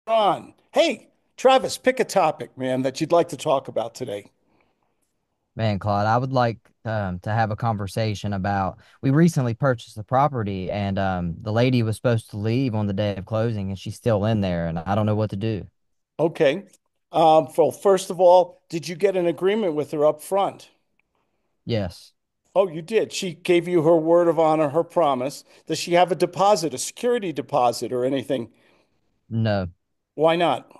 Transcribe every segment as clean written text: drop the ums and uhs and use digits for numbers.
On. Hey, Travis, pick a topic, man, that you'd like to talk about today. Man, Claude, I would like to have a conversation about we recently purchased a property and the lady was supposed to leave on the day of closing and she's still in there and I don't know what to do. Okay. Well, first of all, did you get an agreement with her up front? Yes. Oh, you did. She gave you her word of honor, her promise. Does she have a deposit, a security deposit, or anything? No. Why not?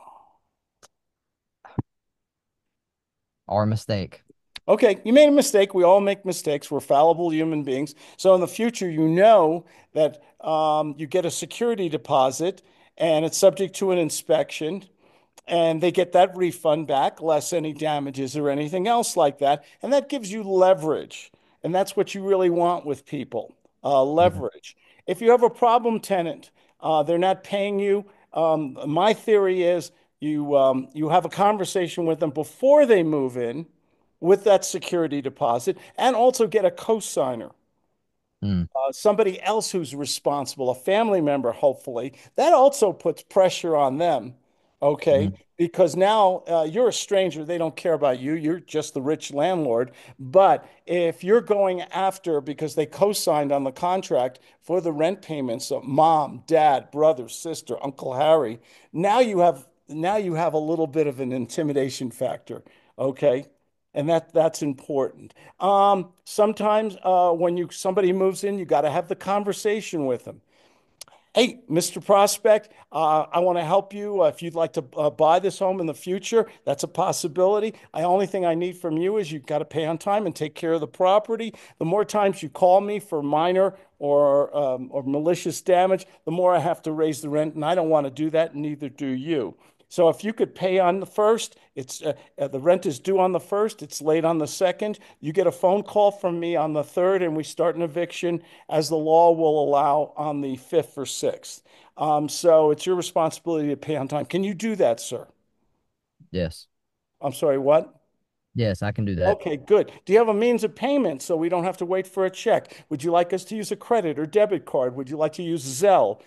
Our mistake. Okay, you made a mistake. We all make mistakes. We're fallible human beings. So in the future, you know that you get a security deposit and it's subject to an inspection. And they get that refund back, less any damages or anything else like that. And that gives you leverage. And that's what you really want with people, Mhm. leverage. If you have a problem tenant, they're not paying you. My theory is you have a conversation with them before they move in with that security deposit and also get a co-signer, Mm. somebody else who's responsible, a family member, hopefully. That also puts pressure on them, okay? Mhm. Because now you're a stranger. They don't care about you. You're just the rich landlord. But if you're going after, because they co-signed on the contract for the rent payments of mom, dad, brother, sister, Uncle Harry, now you have a little bit of an intimidation factor, okay? And that's important. Sometimes when you somebody moves in, you got to have the conversation with them. Hey, Mr. Prospect, I want to help you. If you'd like to buy this home in the future, that's a possibility. The only thing I need from you is you've got to pay on time and take care of the property. The more times you call me for minor or malicious damage, the more I have to raise the rent, and I don't want to do that, and neither do you. So if you could pay on the first, the rent is due on the first, it's late on the second. You get a phone call from me on the third, and we start an eviction as the law will allow on the fifth or sixth. So it's your responsibility to pay on time. Can you do that, sir? Yes. I'm sorry, what? Yes, I can do that. Okay, good. Do you have a means of payment so we don't have to wait for a check? Would you like us to use a credit or debit card? Would you like to use Zelle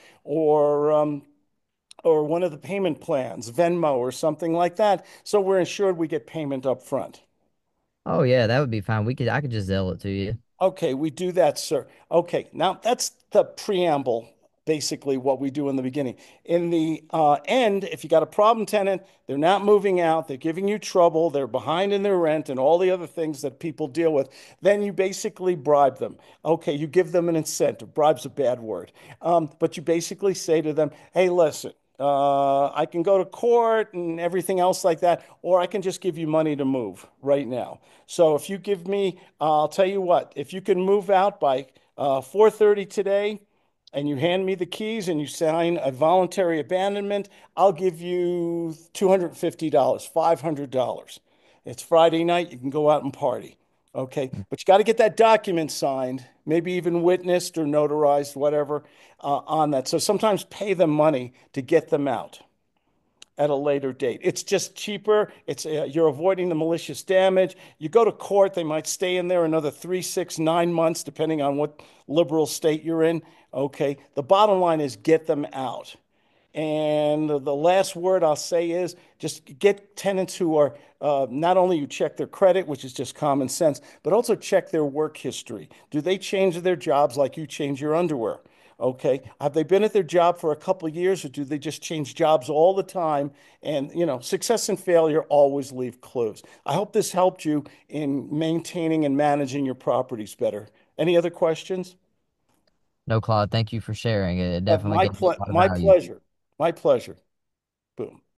or one of the payment plans, Venmo or something like that? So we're ensured we get payment up front. Oh yeah, that would be fine. I could just Zell it to you. Okay, we do that, sir. Okay, now that's the preamble, basically what we do in the beginning. In the end, if you got a problem tenant, they're not moving out, they're giving you trouble, they're behind in their rent, and all the other things that people deal with, then you basically bribe them. Okay, you give them an incentive. Bribe's a bad word. But you basically say to them, hey, listen, I can go to court and everything else like that, or I can just give you money to move right now. So if you give me, I'll tell you what, if you can move out by 4:30 today and you hand me the keys and you sign a voluntary abandonment, I'll give you $250, $500. It's Friday night, you can go out and party. Okay, Mm. but you got to get that document signed, maybe even witnessed or notarized, whatever, on that. So sometimes pay them money to get them out at a later date. It's just cheaper. It's you're avoiding the malicious damage. You go to court, they might stay in there another 3, 6, 9 months, depending on what liberal state you're in. Okay. The bottom line is get them out. And the last word I'll say is just get tenants who are not only you check their credit, which is just common sense, but also check their work history. Do they change their jobs like you change your underwear? Okay. Have they been at their job for a couple of years or do they just change jobs all the time? And, success and failure always leave clues. I hope this helped you in maintaining and managing your properties better. Any other questions? No, Claude, thank you for sharing. It definitely gave me a lot of My value. pleasure. My pleasure. Boom.